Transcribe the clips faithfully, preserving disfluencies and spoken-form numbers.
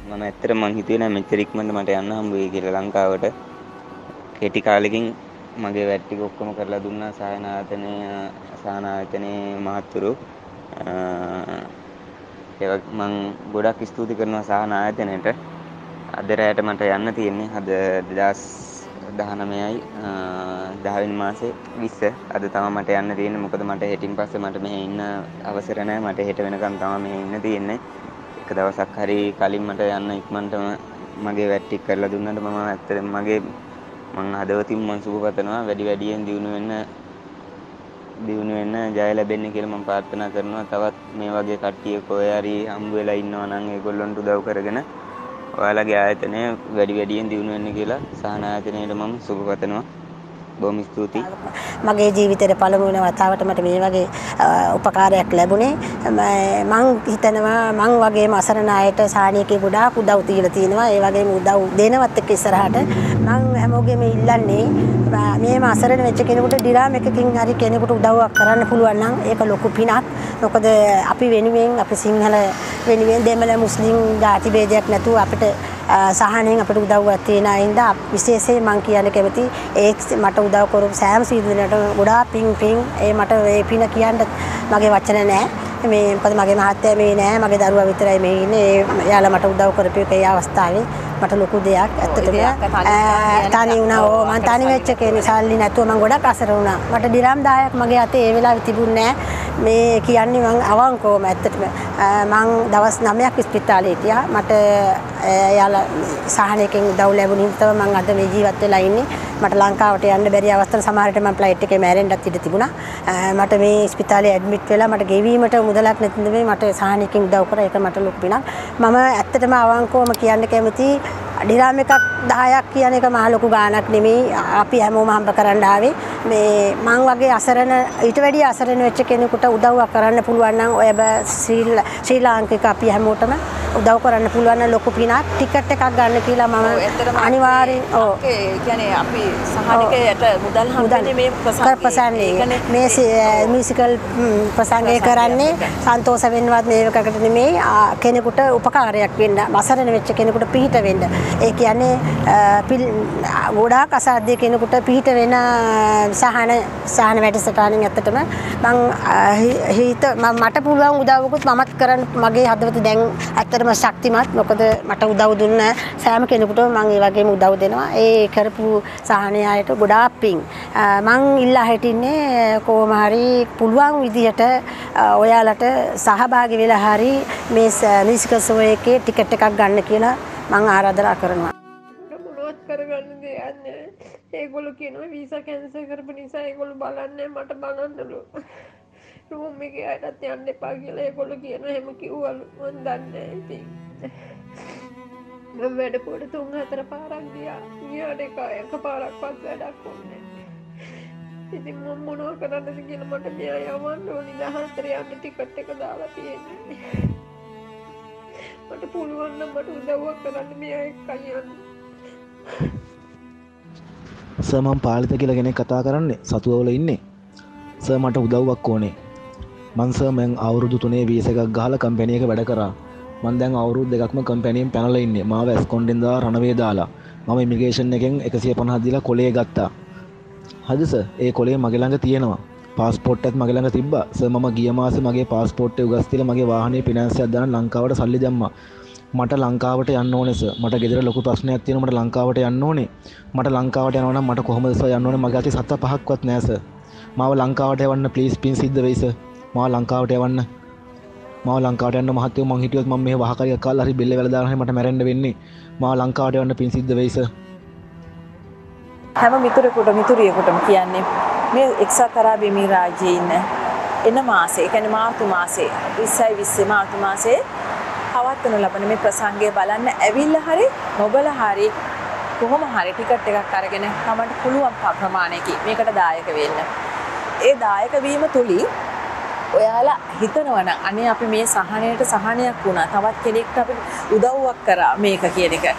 මම ඇත්තට මං හිතුවේ නෑ මෙච්චර ඉක්මනට මට යන්න හම්බ වෙයි කියලා ලංකාවට. කෙටි කාලෙකින් මගේ වැඩ ටික ඔක්කොම කරලා දුන්නා සහන ආයතනයේ සහන ආයතනයේ මහත්තුරු. ඒක මං ගොඩක් ස්තුති කරනවා සහන ආයතනයට. අද රැයට මට යන්න තියෙන්නේ. අද දෙදාස් දහනවයයි දහ වෙනි මාසේ විස්ස. අද තමයි මට යන්න තියෙන්නේ. මොකද මට හෙටින් පස්සේ මට මෙහෙ ඉන්න අවසර නැහැ. මට හෙට වෙනකම් තමයි මෙහෙ ඉන්න තියෙන්නේ. එක දවසක් හරි කලින් මට යන්න ඉක්මනටම මගේ වැඩ ටික කරලා දුන්නාට මම ඇත්තටම මගේ මං හදවතින් මං සුබ පතනවා වැඩි වැඩියෙන් දියුණු වෙන්න දියුණු වෙන්න ජය ලැබෙන්න කියලා මම ප්‍රාර්ථනා කරනවා. තවත් මේ වගේ කට්ටිය කොහේ හරි හම්බ වෙලා ඉන්නවා නම් ඒගොල්ලන්ට උදව් කරගෙන ඔයාලගේ ආයතනය වැඩි වැඩියෙන් දියුණු වෙන්න කියලා සහන ආයතනයට මම සුබ පතනවා. බොහොම ස්තුතියි. මගේ ජීවිතේ පළමු වෙන වතාවට මට මේ වගේ උපකාරයක් ලැබුණේ. මං හිතනවා මං වගේම අසරණ අයට සාහනීයකේ ගොඩාක් උදව් තියලා තියෙනවා. ඒ වගේම උදව් දෙනවත් එක්ක ඉස්සරහට මං හැමෝගෙම ඉල්ලන්නේ මේම අසරණ වෙච්ච කෙනෙකුට ඩිරාම් එකකින් හරි කෙනෙකුට උදව්වක් කරන්න පුළුවන් නම් ඒක ලොකු පිනක්. මොකද අපි වෙනුවෙන් අපි සිංහල වෙනුවෙන් දෙමළ මුස්ලිම් ජාති ભેදයක් නැතුව අපිට සහනෙන් අපිට උදව්වක් තියෙන අයින්ද විශේෂයෙන් මම කියන්න කැමති ඒ මට උදව් කරපු සෑම සීදුනට ගොඩාක් පිං පිං ඒ මට ඒ පින කියන්න මගේ වචන නැහැ. මේ මොකද මගේ මහත්තයා මේ නැහැ මගේ දරුවා විතරයි මේ ඉන්නේ. එයාලා මට උදව් කරපු එක ඒ අවස්ථාවේ මට ලොකු දෙයක්. ඇත්තටම තනි වුණා. ඕ මම තනි වෙච්ච කෙනෙක් සල්ලි නැතුව මම ගොඩක් අසර වුණා. මට ඩිරාම් දහයක් මගේ අතේ ඒ වෙලාවේ තිබුණේ නැහැ. මේ කියන්නේ මම අවංකවම ඇත්තටම මම දවස් නවයක් ස්පිතාලේ හිටියා. මට එයාලා සහනයකින් උදව් ලැබුණින් තමයි මම අද මේ ජීවත් වෙලා ඉන්නේ. මට ලංකාවට යන්න බැරි අවස්ථාවල සමහරට මම ෆ්ලයිට් එකේ මැරෙන්නත් ඉඩ තිබුණා. මට මේ ස්පිතාලේ ඇඩ්මිට් වෙලා මට ගෙවීමට මුදලක් නැති නිසා මට සහනයකින් උදව් කරා. ඒක මට ලොකු පිනක්. මම ඇත්තටම අවංකවම කියන්න කැමතියි ඩිරාම් එකක් දහයක් කියන එක මහ ලොකු ගාණක් නෙමෙයි. අපි හැමෝම හම්බ කරන්න ආවේ. මේ මං වගේ අසරණ ඊට වැඩිය අසරණ වෙච්ච කෙනෙකුට උදව්වක් කරන්න පුළුවන් නම් ඔය ශ්‍රී ලාංකික අපි හැමෝටම උදව් කරන්න පුළුවන් නම් ලොකු පිනක්. ටිකට් එකක් ගන්න කියලා මම අනිවාර්යෙන් ඔව් ඒ කියන්නේ අපි සහනිකයට මුදල් හම්බෙන්නේ මේ ප්‍රසංගය මේ මියුසිකල් ප්‍රසංගය කරන්නේ සන්තෝෂ වෙන්නවත් මේවකට නෙමෙයි කෙනෙකුට උපකාරයක් වෙන්න අසරණ වෙච්ච කෙනෙකුට පිහිට වෙන්න. ඒ කියන්නේ ගොඩාක් අසාධ්‍ය කෙනෙකුට පිහිට වෙන සහන සහන වැඩසටහනින් ඇත්තටම මම හිත මට පුළුවන් උදව්වකුත් මමත් කරන්න මගේ හදවත දැන් ඇත්තටම ශක්තිමත්. මොකද මට උදව් දුන්න සෑම කෙනෙකුටම මම ඒ වගේම උදව් දෙනවා. ඒ කරපු සහනය අයට ගොඩාක් පිං. මම ඉල්ලා හිටින්නේ කොහොම හරි පුළුවන් විදිහට ඔයාලට සහභාගී වෙලා හරි මේ මියුසිකල් ෂෝ එකේ ටිකට් එකක් ගන්න කියලා මම ආරාධනා කරනවා. මොනවත් කරගන්න දෙයක් නැහැ. ඒගොල්ලෝ කියනවා වීසා කැන්සල් කරපු නිසා ඒගොල්ලෝ බලන්නේ මට බලන්නලු. රූම් එකේ අයටත් යන්න එපා කියලා ඒගොල්ලෝ කියනවා. එහෙම කිව්වලු. මම දන්නේ නැහැ ඉතින්. මම වැඩ පොඩ තුන් හතර පාරක් ගියා. ගියාට එක එකපාරක්වත් වැඩක් වුණේ නැහැ. ඉතින් මම මොනවා කරන්නද කියලා මට මෙයා යවන්න ඕනි දහතර යන්න ටිකට් එක දාලා තියෙන්නේ. මට පුළුවන් නම් මට උදව්වක් කරන්න මෙයා එක්කයි යන්න. සර් මම පාලිත කියලා කෙනෙක් කතා කරන්නේ සතුවවල ඉන්නේ. සර් මට උදව්වක් ඕනේ. මං සර් මං අවුරුදු තුනේ වීසා එකක් ගහලා කම්පැනි එක වැඩ කරා. මං දැන් අවුරුදු දෙකක්ම කම්පැනියෙන් පැනලා ඉන්නේ. මාව ඇස්කොන්ඩෙන් දාලා රණවේ දාලා. මම ඉමිග්‍රේෂන් එකෙන් එකසිය පනහක් දීලා කොලේ ගත්තා. හරිද සර්? ඒ කොලේ මගේ ළඟ තියෙනවා. පාස්පෝර්ට් එකත් මගේ ළඟ තිබ්බා. සර් මම ගිය මාසේ මගේ පාස්පෝර්ට් එක උගස් තියලා මගේ වාහනේ ෆිනෑන්ස් එකක් දාන්න ලංකාවට සල්ලි දැම්මා. මට ලංකාවට යන්න ඕනේ සර්. මට ගෙදර ලොකු ප්‍රශ්නයක් තියෙනවා. මට ලංකාවට යන්න ඕනේ. මට ලංකාවට යනවා නම් මට කොහොමද සර් යන්න ඕනේ? මගේ අතේ සත පහක්වත් නැහැ සර්. මාව ලංකාවට යවන්න ප්ලීස් පින් සිද්ධ වෙයි සර්. මාව ලංකාවට යවන්න. මාව ලංකාවට යන්න මහත්තයෝ මං හිටියොත් මම මෙහෙ වහකරියක් කාලා හරි බෙල්ල වැල දාලා හරි මට මැරෙන්න වෙන්නේ. මාව ලංකාවට යවන්න පින් සිද්ධ වෙයි සර්. හැම මිතුරෙකුට මිතුරියෙකුටම කියන්නේ මේ එක්සත් අරාබි එමිරාජ්‍යයේ ඉන්න එන මාසේ, ඒ කියන්නේ මාර්තු මාසේ විස්සයි විස්සේ මාර්තු මාසේ පවත්වන ලබන මේ ප්‍රසංගය බලන්න ඇවිල්ලා හරි නොබල හරි කොහොම හරි ටිකට් එකක් අරගෙන තමන්ට පුළුවන් ප්‍රමාණයකින් මේකට දායක වෙන්න. ඒ දායක වීම තුලින් ඔයාලා හිතනවා නම් අනේ අපි මේ සහනයට සහනයක් වුණා, තවත් කෙනෙක්ට අපි උදව්වක් කරා මේක කියන එක.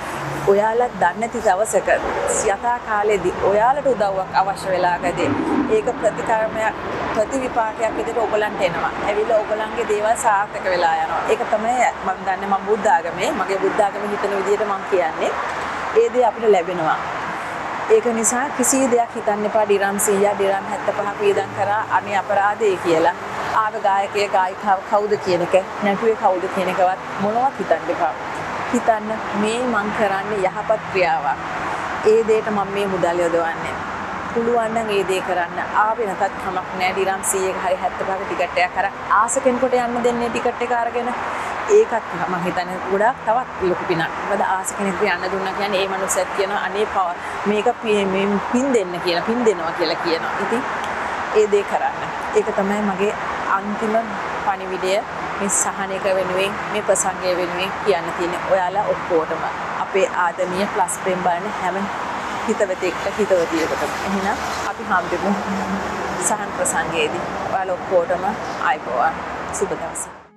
ඔයාලත් දන්නේ නැති දවසක යථා කාලෙදී ඔයාලට උදව්වක් අවශ්‍ය වෙලාකදී ඒක ප්‍රතිකර්මයක් ප්‍රතිවිපාකයක් විදිහට ඔයගලන්ට එනවා. ඇවිල්ලා ඔයගලන්ගේ දේවල් සාර්ථක වෙලා යනවා. ඒක තමයි මම දන්නේ මම බුද්ධ ආගමේ මගේ බුද්ධ ආගමේ හිතන විදිහට මම කියන්නේ. ඒ දේ අපිට ලැබෙනවා. ඒක නිසා කිසි දෙයක් හිතන්න එපා ඩිරම් සීයා ඩිරම් හැත්තෑපහක් වේදම් කරා අනේ අපරාධය කියලා. ආව ගායකයේ ගායිකාව කවුද කියන එක නැටුවේ කවුද කියන එකවත් මොනවත් හිතන්න එපා. හිතන්න මේ මං කරන්නේ යහපත් ක්‍රියාවක්. ඒ දෙයට මම මේ මුදල් යොදවන්නේ. පුළුවන් නම් ඒ දේ කරන්න. ආවේ නැතත් කමක් නැහැ. ඩිරම් සීයක හරි හැත්තෑපහක ටිකට් එකක් අර ආස කෙනෙකුට යන්න දෙන්නේ ටිකට් එක අරගෙන. ඒකත් මම හිතන්නේ ගොඩාක් තවත් ලොකු පිනක්. මොකද ආස කෙනෙකුට යන්න දුන්නා කියන්නේ ඒ මනුස්සයත් කියනවා අනේ මේක පින් දෙන්න කියලා පින් දෙනවා කියලා කියනවා. ඉතින් ඒ දේ කරන්න. ඒක තමයි මගේ අන්තිම පණිවිඩය මේ සහනයක වෙනුවෙන් මේ ප්‍රසංගය වෙනුවෙන් කියන්න තියෙන්නේ. ඔයාලා ඔක්කොටම අපේ ආදමීය ප්ලස් ප්‍රේම බලන හැම හිතවතෙක්ට හිතවතියකටම. එහෙනම් අපි හම්බෙමු සහන ප්‍රසංගයේදී. ඔයාලා ඔක්කොටම ආයිබෝවන්. සුබ දවසක්.